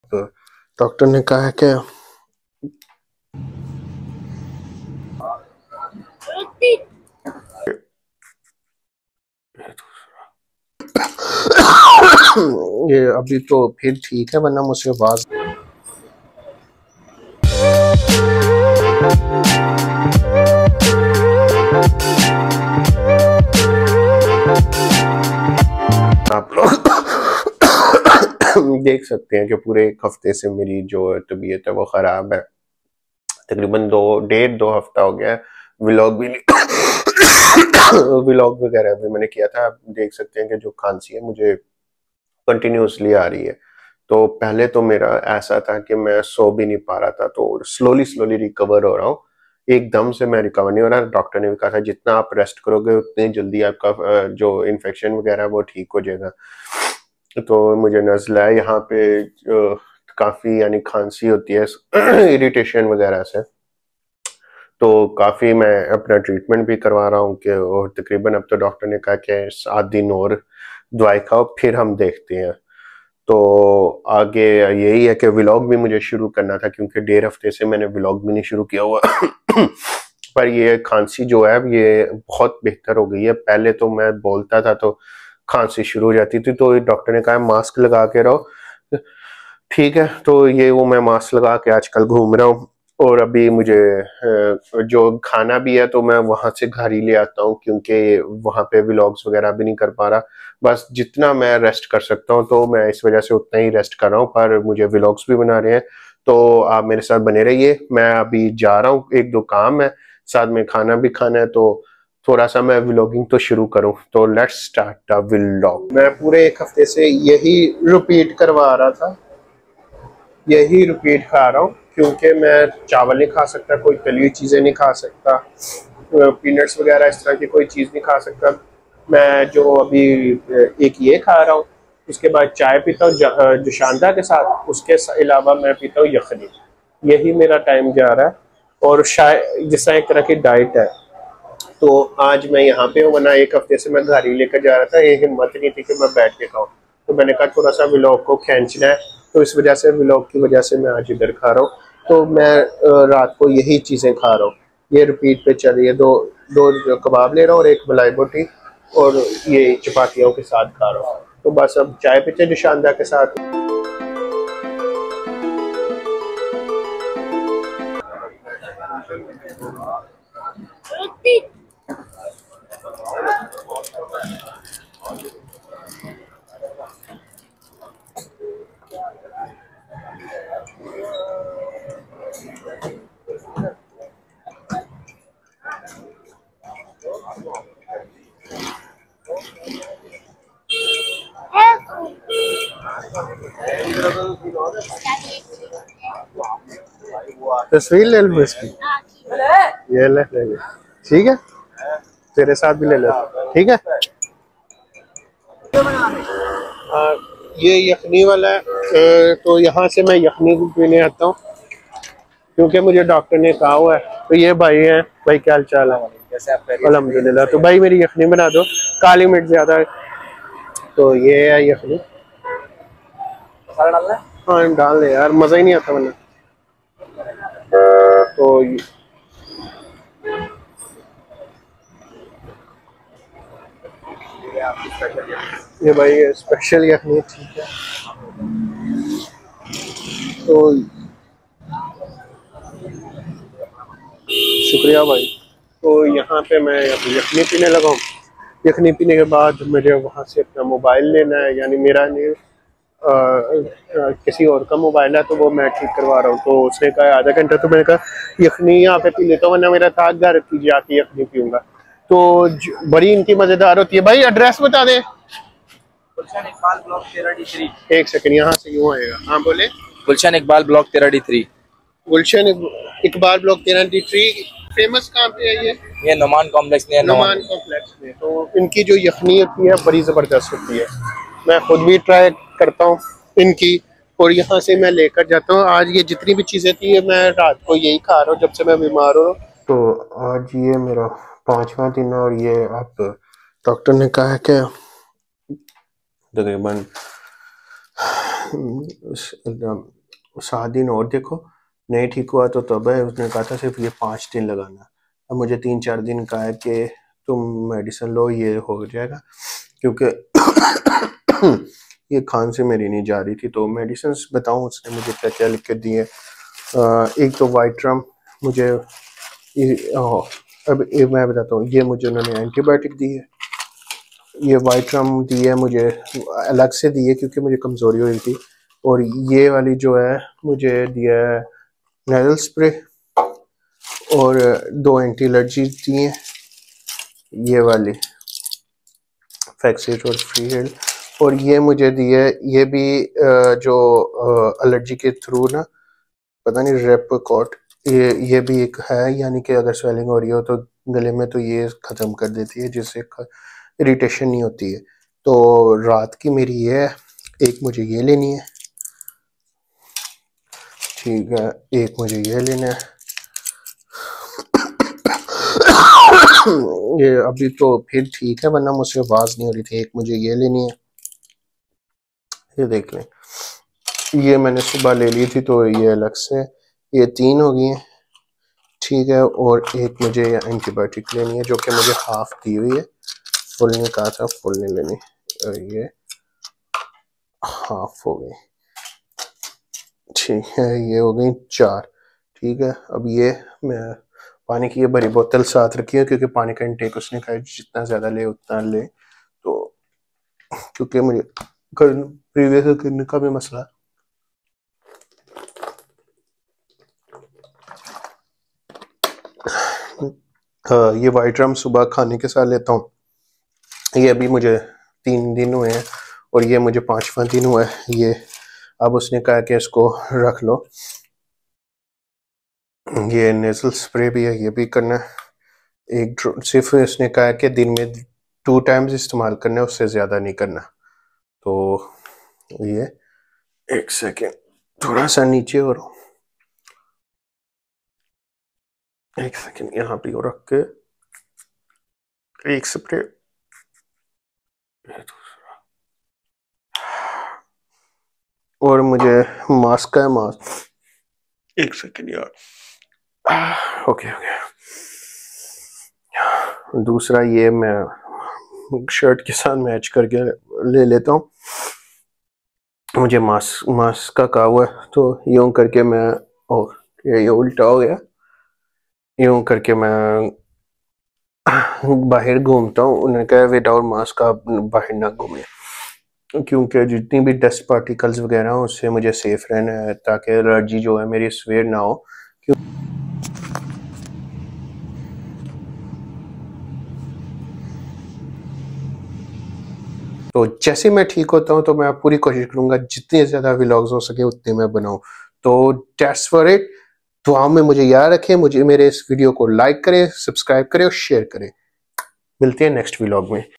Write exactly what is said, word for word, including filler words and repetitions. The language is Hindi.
तो डॉक्टर ने कहा है कि ये अभी तो फिर ठीक है, वरना मुझसे आवाज आप लोग देख सकते हैं कि पूरे एक हफ्ते से मेरी जो तबीयत है वो खराब है। तकरीबन दो डेढ़ दो हफ्ता हो गया है। व्लॉग भी व्लॉग वगैरह भी मैंने किया था। आप देख सकते हैं कि जो खांसी है मुझे कंटिन्यूसली आ रही है। तो पहले तो मेरा ऐसा था कि मैं सो भी नहीं पा रहा था, तो स्लोली स्लोली रिकवर हो रहा हूँ। एकदम से मैं रिकवर नहीं हो रहा। डॉक्टर ने भी कहा था जितना आप रेस्ट करोगे उतनी जल्दी आपका जो इन्फेक्शन वगैरह वो ठीक हो जाएगा। तो मुझे नज़ला है यहाँ पे, काफ़ी यानी खांसी होती है इरिटेशन वगैरह से। तो काफ़ी मैं अपना ट्रीटमेंट भी करवा रहा हूँ कि और तकरीबन अब तो डॉक्टर ने कहा कि सात दिन और दवाई खाओ, फिर हम देखते हैं। तो आगे यही है कि व्लॉग भी मुझे शुरू करना था, क्योंकि डेढ़ हफ्ते से मैंने व्लॉग भी नहीं शुरू किया हुआ। पर ये खांसी जो है ये बहुत बेहतर हो गई है। पहले तो मैं बोलता था तो खांसी शुरू हो जाती थी, तो डॉक्टर ने कहा मास्क लगा के रहो। ठीक है, तो ये वो मैं मास्क लगा के आजकल घूम रहा हूँ। और अभी मुझे जो खाना भी है तो मैं वहां से घर ही ले आता हूँ, क्योंकि वहां पे व्लॉग्स वगैरह भी नहीं कर पा रहा। बस जितना मैं रेस्ट कर सकता हूँ तो मैं इस वजह से उतना ही रेस्ट कर रहा हूँ, पर मुझे व्लॉग्स भी बना रहे हैं। तो आप मेरे साथ बने रहिए। मैं अभी जा रहा हूँ, एक दो काम है, साथ में खाना भी खाना है, तो थोड़ा सा मैं व्लॉगिंग तो शुरू करूँ। तो लेट्स स्टार्ट द व्लॉग। मैं पूरे एक हफ्ते से यही रिपीट करवा रहा था, यही रिपीट खा रहा हूँ, क्योंकि मैं चावल नहीं खा सकता, कोई तली हुई चीज़ें नहीं खा सकता, पीनट्स वगैरह इस तरह की कोई चीज़ नहीं खा सकता। मैं जो अभी एक ये खा रहा हूँ, उसके बाद चाय पीता हूँ जुशांदा के साथ, उसके अलावा मैं पीता हूँ यखनी। यही मेरा टाइम जा रहा है, और शायद जिसका एक तरह की डाइट है। तो आज मैं यहाँ पे हूँ, वरना एक हफ्ते से मैं घर ही लेकर जा रहा था। ये हिम्मत नहीं थी कि मैं बैठ के खाऊं, तो मैंने कहा थोड़ा सा व्लॉग को खींचना है, तो इस वजह से व्लॉग की वजह से मैं आज इधर खा रहा हूँ। तो मैं रात को यही चीज़ें खा रहा हूँ, ये रिपीट पे चल रही है। दो दो कबाब ले रहा हूँ और एक मलाई बोटी, और ये चपातियों के साथ खा रहा हूँ। तो बस अब चाय पीते जो शानदार के साथ। तस्वीर ले लो इसकी, ये ले ले ले, ठीक है, तेरे साथ भी ले लो, ठीक है। आ, ये यखनी वाला है, तो यहाँ से मैं यखनी पीने आता हूँ, क्योंकि मुझे डॉक्टर ने कहा हुआ है। तो ये भाई हैं, भाई क्या हाल चाल है? अल्हम्दुलिल्लाह। तो भाई मेरी यखनी बना दो, काली मिर्च ज्यादा है। तो ये है यखनी, हाँ डाल दे यार, मजा ही नहीं आता वरना। तो ये भाई स्पेशल यखनी, ठीक है। तो शुक्रिया भाई। तो यहाँ पे मैं यखनी पीने लगा हूँ। यखनी पीने के बाद मुझे वहाँ से अपना मोबाइल लेना है, यानी मेरा नहीं, आ, आ, किसी और का मोबाइल है, तो वो मैं ठीक करवा रहा हूँ। तो उसने कहा आधा घंटा, तो मैंने कहा यखनी यहाँ पे पी लेता हूँ, वरना मेरा था घर की जाके यखनी पीऊंगा। तो बड़ी इनकी मजेदार होती है। भाई एड्रेस बता दे। गुलशन इकबाल ब्लॉक तेरह डी थ्री। एक सेकंड, यहाँ से यूँ आएगा। हाँ बोले। गुलशन इकबाल ब्लॉक तेरह D three. Gulshan Iqbal block तेरह डी थ्री। फेमस कहाँ पे है ये? ये नुमान कॉम्प्लेक्स में। नुमान कॉम्प्लेक्स में। तो इनकी जो यखनी होती है बड़ी ज़बरदस्त होती है। मैं खुद भी ट्राई करता हूँ इनकी, और यहाँ से मैं लेकर जाता हूँ। आज ये जितनी भी चीज़ें थी मैं रात को यही खा रहा हूँ जब से मैं बीमार हो रहा हूँ। तो आज ये मेरा पाँचवा दिन है, और ये आप डॉक्टर ने कहा है कि तकरीबन सात दिन और देखो, नहीं ठीक हुआ तो तब है, उसने कहा था सिर्फ ये पाँच दिन लगाना। अब मुझे तीन चार दिन का है कि तुम मेडिसिन लो, ये हो जाएगा, क्योंकि ये खांसी मेरी नहीं जा रही थी। तो मेडिसिन बताऊं उसने मुझे क्या क्या लिख के दिए। एक तो वाइट्रम मुझे, अब ये मैं बताता हूँ, ये मुझे उन्होंने एंटीबायोटिक दी है, ये वाइट्रम दी है मुझे, अलग से दी है क्योंकि मुझे कमज़ोरी हो रही थी। और ये वाली जो है मुझे दिया है नेजल स्प्रे, और दो एंटी एलर्जी दी हैं, ये वाली फैक्सिट और फ्री हेल्ड। और ये मुझे दी है, ये भी जो एलर्जी के थ्रू ना, पता नहीं रेपकॉट, ये ये भी एक है, यानी कि अगर स्वेलिंग हो रही हो तो गले में, तो ये ख़त्म कर देती है, जिससे इरिटेशन नहीं होती है। तो रात की मेरी ये है, एक मुझे ये लेनी है, ठीक है, एक मुझे ये लेना है। ये अभी तो फिर ठीक है, वरना मुझसे आवाज़ नहीं हो रही थी। एक मुझे ये लेनी है, ये देख लें, ये मैंने सुबह ले ली थी तो ये अलग से, ये तीन हो गई हैं, ठीक है। और एक मुझे एंटीबायोटिक लेनी है जो कि मुझे हाफ दी हुई है, फुल नहीं कहा था, फुल नहीं लेनी, ये हाफ हो गई, ठीक है, ये हो गई चार, ठीक है। अब ये मैं पानी की ये बड़ी बोतल साथ रखी है, क्योंकि पानी का इंटेक उसने कहा जितना ज़्यादा ले उतना ले, तो क्योंकि मुझे प्रीवियस करने का भी मसला। हाँ, ये वाइट्रम सुबह खाने के साथ लेता हूँ, ये अभी मुझे तीन दिन हुए हैं और ये मुझे पाँचवा दिन हुआ है ये। अब उसने कहा कि इसको रख लो, ये नेजल स्प्रे भी है, ये भी करना है। एक सिर्फ इसने कहा कि दिन में टू टाइम्स इस्तेमाल करना है, उससे ज़्यादा नहीं करना। तो ये एक सेकेंड, थोड़ा सा नीचे और एक सेकेंड यहाँ पे और रख के एक स्प्रे, और मुझे मास्क का है, मास्क एक सेकेंड यार, ओके ओके। दूसरा ये मैं शर्ट के साथ मैच करके ले लेता हूँ, मुझे मास्क मास्क का कहा हुआ है, तो यूं करके मैं, ओ ये उल्टा हो गया, यूं करके मैं बाहर घूमता हूँ। उन्होंने कहा विदाउट मास्क आप बाहर ना घूमें, क्योंकि जितनी भी डस्ट पार्टिकल्स वगैरह हो उससे मुझे सेफ रहना है, ताकि एलर्जी जो है मेरी सवेर ना हो। क्यों तो जैसे मैं ठीक होता हूँ तो मैं पूरी कोशिश करूंगा जितने ज़्यादा व्लॉग्स हो सके उतने मैं बनाऊं। तो दैट्स फॉर इट। दुआओं में मुझे याद रखें, मुझे मेरे इस वीडियो को लाइक करें, सब्सक्राइब करें और शेयर करें। मिलते हैं नेक्स्ट व्लॉग में।